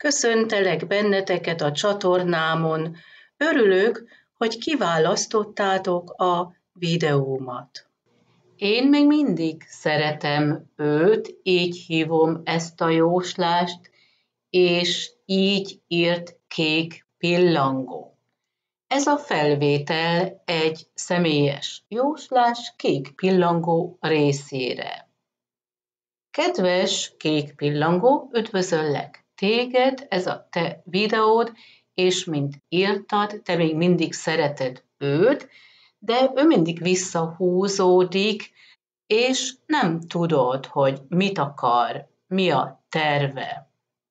Köszöntelek benneteket a csatornámon. Örülök, hogy kiválasztottátok a videómat. Én még mindig szeretem őt, így hívom ezt a jóslást, és így írt Kék Pillangó. Ez a felvétel egy személyes jóslás Kék Pillangó részére. Kedves Kék Pillangó, üdvözöllek téged, ez a te videód, és mint írtad, te még mindig szereted őt, de ő mindig visszahúzódik, és nem tudod, hogy mit akar, mi a terve.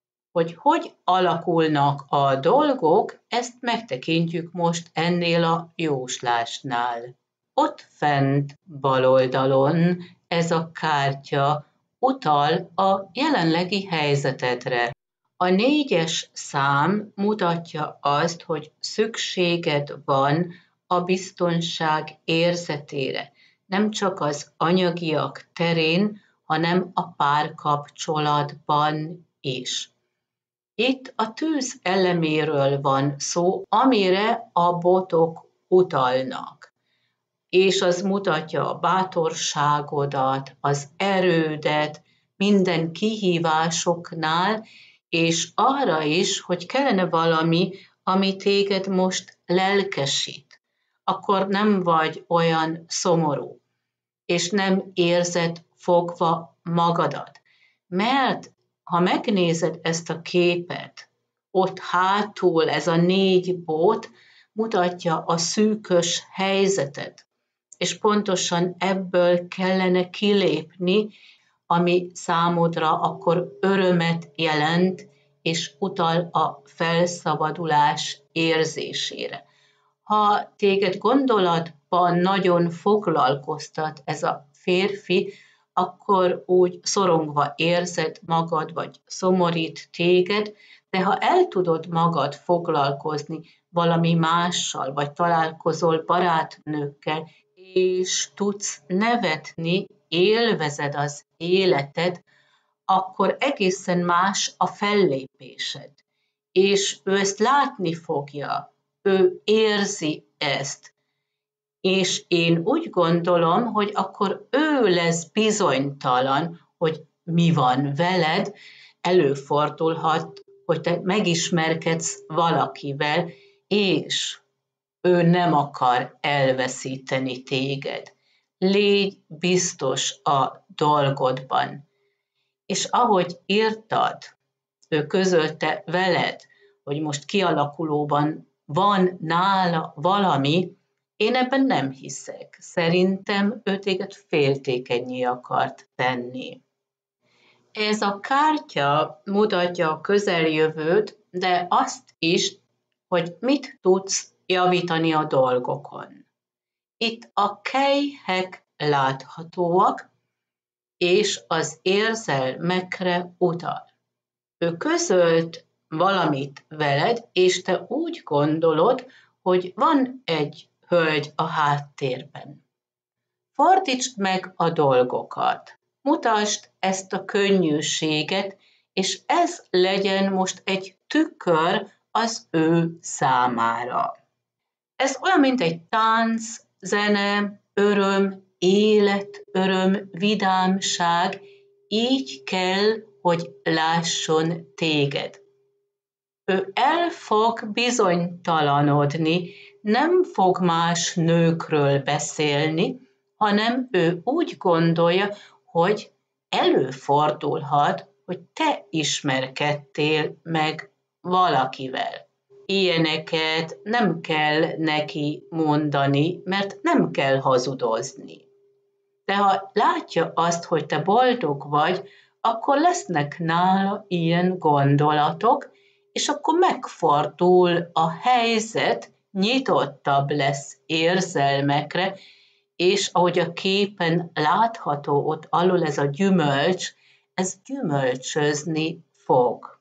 Hogy alakulnak a dolgok, ezt megtekintjük most ennél a jóslásnál. Ott fent bal oldalon ez a kártya utal a jelenlegi helyzetedre. A 4-es szám mutatja azt, hogy szükséged van a biztonság érzetére, nem csak az anyagiak terén, hanem a párkapcsolatban is. Itt a tűz eleméről van szó, amire a botok utalnak, és az mutatja a bátorságodat, az erődet minden kihívásoknál, és arra is, hogy kellene valami, ami téged most lelkesít. Akkor nem vagy olyan szomorú, és nem érzed fogva magadat. Mert ha megnézed ezt a képet, ott hátul ez a 4 bot mutatja a szűkös helyzetet, és pontosan ebből kellene kilépni, ami számodra akkor örömet jelent, és utal a felszabadulás érzésére. Ha téged gondolatban nagyon foglalkoztat ez a férfi, akkor úgy szorongva érzed magad, vagy szomorít téged, de ha el tudod magad foglalkozni valami mással, vagy találkozol barátnőkkel, és tudsz nevetni, élvezed az életed, akkor egészen más a fellépésed. És ő ezt látni fogja, ő érzi ezt. És én úgy gondolom, hogy akkor ő lesz bizonytalan, hogy mi van veled, előfordulhat, hogy te megismerkedsz valakivel, és ő nem akar elveszíteni téged. Légy biztos a dolgodban. És ahogy írtad, ő közölte veled, hogy most kialakulóban van nála valami, én ebben nem hiszek. Szerintem ő téged féltékenyé akart tenni. Ez a kártya mutatja a közeljövőt, de azt is, hogy mit tudsz javítani a dolgokon. Itt a kelyhek láthatóak, és az érzelmekre utal. Ő közölt valamit veled, és te úgy gondolod, hogy van egy hölgy a háttérben. Fordítsd meg a dolgokat, mutasd ezt a könnyűséget, és ez legyen most egy tükör az ő számára. Ez olyan, mint egy tánc, zene, öröm, élet, öröm, vidámság, így kell, hogy lásson téged. Ő el fog bizonytalanodni, nem fog más nőkről beszélni, hanem ő úgy gondolja, hogy előfordulhat, hogy te ismerkedtél meg valakivel. Ilyeneket nem kell neki mondani, mert nem kell hazudozni. De ha látja azt, hogy te boldog vagy, akkor lesznek nála ilyen gondolatok, és akkor megfordul a helyzet, nyitottabb lesz érzelmekre, és ahogy a képen látható ott alul ez a gyümölcs, ez gyümölcsözni fog.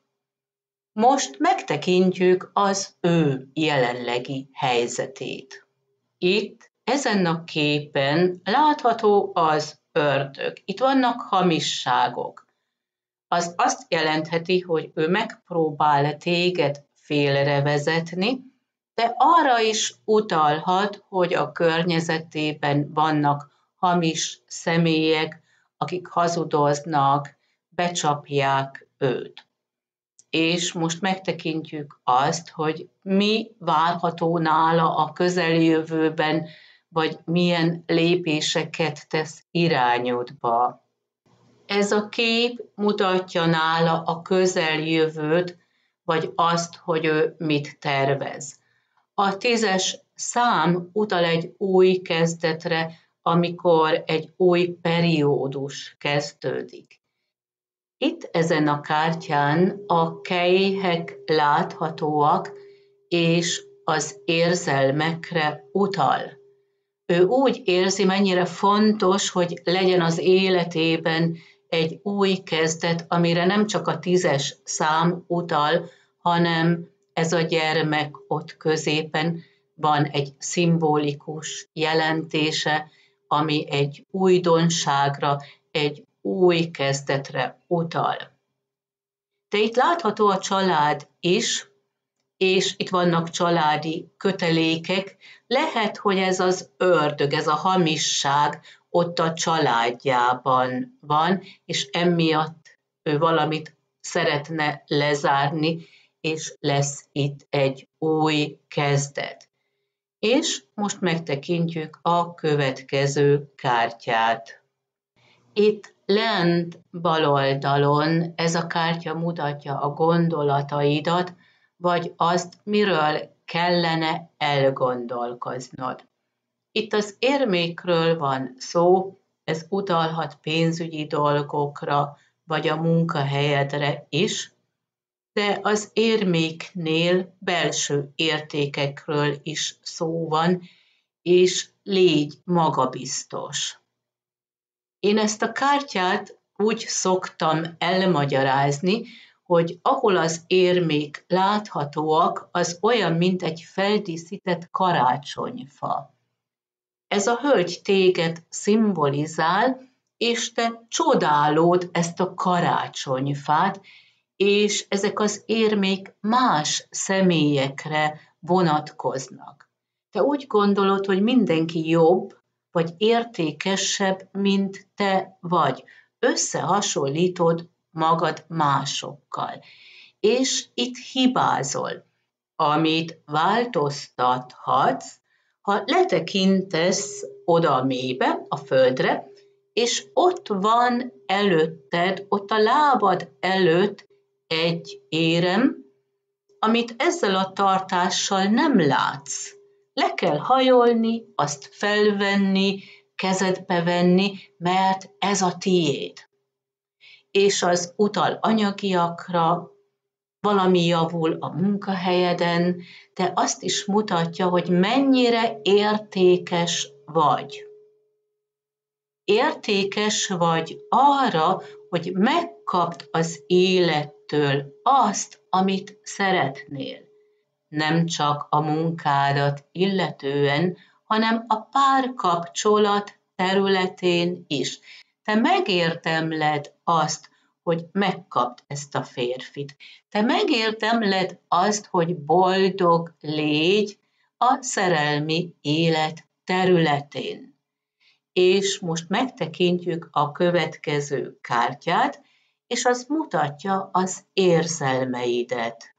Most megtekintjük az ő jelenlegi helyzetét. Itt ezen a képen látható az ördög. Itt vannak hamisságok. az azt jelentheti, hogy ő megpróbál téged félrevezetni, de arra is utalhat, hogy a környezetében vannak hamis személyek, akik hazudoznak, becsapják őt. És most megtekintjük azt, hogy mi várható nála a közeljövőben, vagy milyen lépéseket tesz irányodba. Ez a kép mutatja nála a közeljövőt, vagy azt, hogy ő mit tervez. A 10-es szám utal egy új kezdetre, amikor egy új periódus kezdődik. Itt ezen a kártyán a kelyhek láthatóak, és az érzelmekre utal. Ő úgy érzi, mennyire fontos, hogy legyen az életében egy új kezdet, amire nem csak a 10-es szám utal, hanem ez a gyermek ott középen van egy szimbolikus jelentése, ami egy újdonságra, egy új kezdetre utal. De itt látható a család is, és itt vannak családi kötelékek. Lehet, hogy ez az ördög, ez a hamisság ott a családjában van, és emiatt ő valamit szeretne lezárni, és lesz itt egy új kezdet. És most megtekintjük a következő kártyát. Itt lent bal oldalon ez a kártya mutatja a gondolataidat, vagy azt, miről kellene elgondolkoznod. Itt az érmékről van szó, ez utalhat pénzügyi dolgokra, vagy a munkahelyedre is, de az érméknél belső értékekről is szó van, és légy magabiztos. Én ezt a kártyát úgy szoktam elmagyarázni, hogy ahol az érmék láthatóak, az olyan, mint egy feldíszített karácsonyfa. Ez a hölgy téged szimbolizál, és te csodálod ezt a karácsonyfát, és ezek az érmék más személyekre vonatkoznak. Te úgy gondolod, hogy mindenki jobb, vagy értékesebb, mint te vagy. Összehasonlítod magad másokkal. És itt hibázol. Amit változtathatsz, ha letekintesz oda a mélybe, a földre, és ott van előtted, ott a lábad előtt egy érem, amit ezzel a tartással nem látsz. Le kell hajolni, azt felvenni, kezedbe venni, mert ez a tiéd. És az utal anyagiakra, valami javul a munkahelyeden, de azt is mutatja, hogy mennyire értékes vagy. Értékes vagy arra, hogy megkapd az élettől azt, amit szeretnél. Nem csak a munkádat illetően, hanem a párkapcsolat területén is. Te megérdemled azt, hogy megkapd ezt a férfit. Te megérdemled azt, hogy boldog légy a szerelmi élet területén. És most megtekintjük a következő kártyát, és az mutatja az érzelmeidet.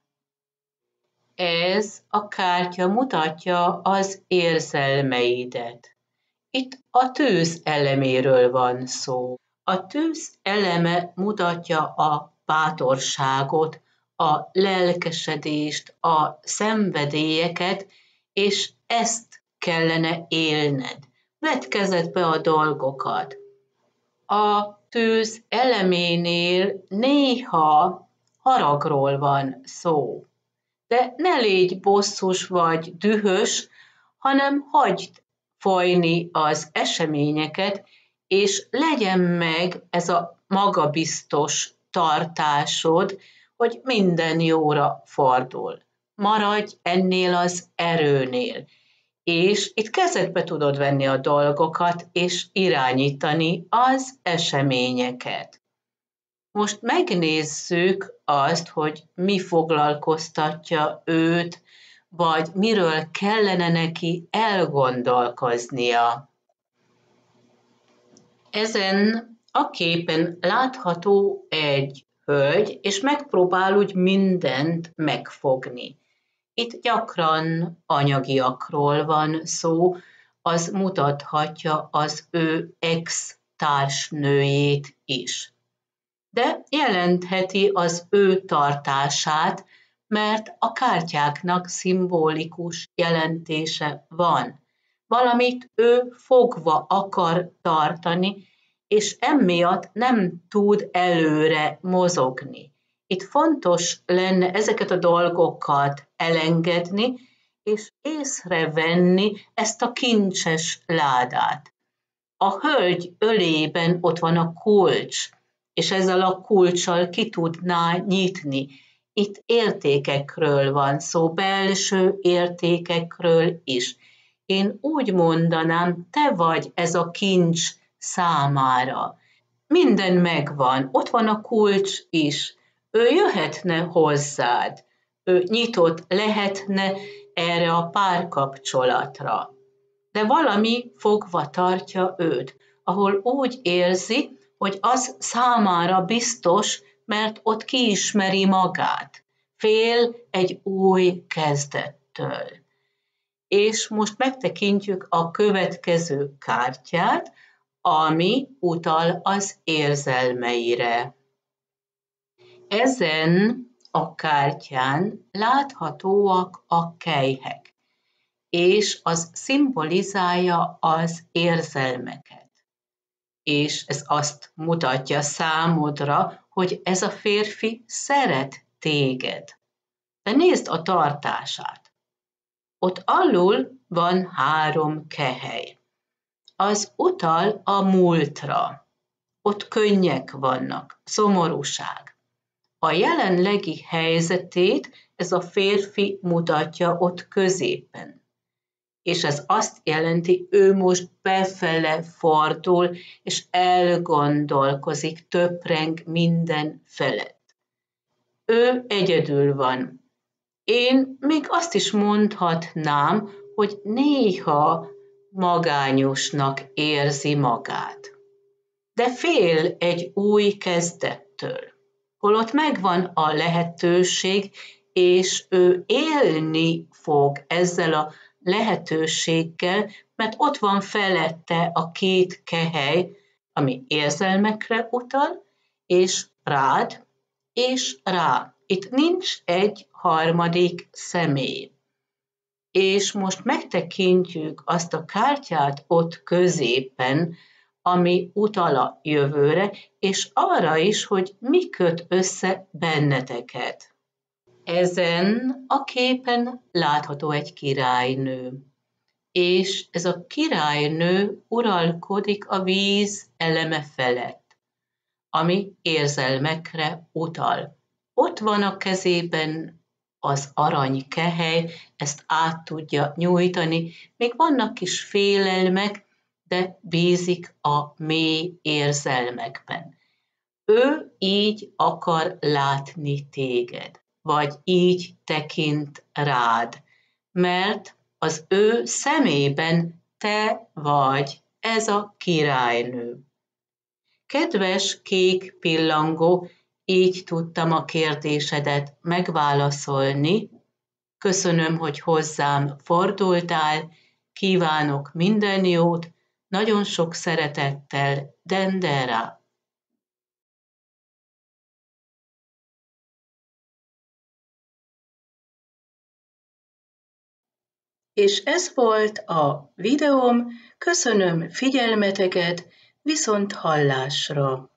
Ez a kártya mutatja az érzelmeidet. Itt a tűz eleméről van szó. A tűz eleme mutatja a bátorságot, a lelkesedést, a szenvedélyeket, és ezt kellene élned. Vedd kezedbe a dolgokat. A tűz eleménél néha haragról van szó. De ne légy bosszus vagy dühös, hanem hagyd folyni az eseményeket, és legyen meg ez a magabiztos tartásod, hogy minden jóra fordul. Maradj ennél az erőnél, és itt kezedbe tudod venni a dolgokat, és irányítani az eseményeket. Most megnézzük azt, hogy mi foglalkoztatja őt, vagy miről kellene neki elgondolkoznia. Ezen a képen látható egy hölgy, és megpróbál úgy mindent megfogni. Itt gyakran anyagiakról van szó, az mutathatja az ő ex-társnőjét is. De jelentheti az ő tartását, mert a kártyáknak szimbolikus jelentése van. Valamit ő fogva akar tartani, és emiatt nem tud előre mozogni. Itt fontos lenne ezeket a dolgokat elengedni, és észrevenni ezt a kincses ládát. A hölgy ölében ott van a kulcs, és ezzel a kulccsal ki tudná nyitni. Itt értékekről van szó, belső értékekről is. Én úgy mondanám, te vagy ez a kincs számára. Minden megvan, ott van a kulcs is. Ő jöhetne hozzád, ő nyitott lehetne erre a párkapcsolatra. De valami fogva tartja őt, ahol úgy érzi, hogy az számára biztos, mert ott kiismeri magát. Fél egy új kezdettől. És most megtekintjük a következő kártyát, ami utal az érzelmeire. Ezen a kártyán láthatóak a kelyhek, és az szimbolizálja az érzelmeket. És ez azt mutatja számodra, hogy ez a férfi szeret téged. De nézd a tartását. Ott alul van 3 kehely. Az utal a múltra. Ott könnyek vannak, szomorúság. A jelenlegi helyzetét ez a férfi mutatja ott középen. És ez azt jelenti, ő most befele fordul, és elgondolkozik, töpreng minden felett. Ő egyedül van. Én még azt is mondhatnám, hogy néha magányosnak érzi magát. De fél egy új kezdettől. Holott megvan a lehetőség, és ő élni fog ezzel a lehetőséggel, mert ott van felette a 2 kehely, ami érzelmekre utal, és rád, és rá. Itt nincs egy harmadik személy. És most megtekintjük azt a kártyát ott középen, ami utal a jövőre, és arra is, hogy mi köt össze benneteket. Ezen a képen látható egy királynő, és ez a királynő uralkodik a víz eleme felett, ami érzelmekre utal. Ott van a kezében az arany kehely, ezt át tudja nyújtani, még vannak kis félelmek, de bízik a mély érzelmekben. Ő így akar látni téged, vagy így tekint rád, mert az ő szemében te vagy ez a királynő. Kedves kék pillangó, így tudtam a kérdésedet megválaszolni. Köszönöm, hogy hozzám fordultál, kívánok minden jót, nagyon sok szeretettel, Dendera. És ez volt a videóm, köszönöm figyelmeteket, viszont hallásra!